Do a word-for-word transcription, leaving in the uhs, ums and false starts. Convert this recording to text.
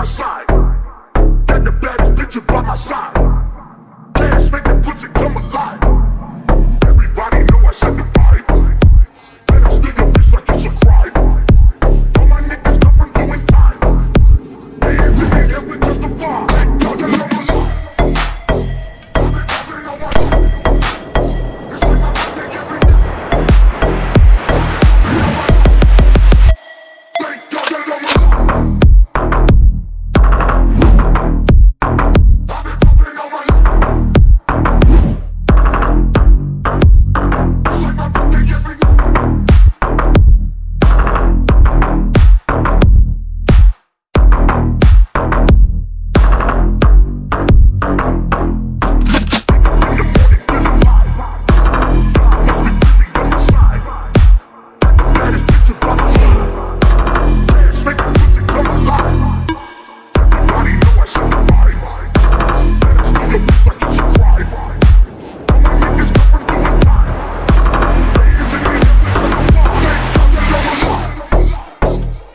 my side. Got the baddest bitch by my side. Dance, make the pussy come alive. Everybody know I said the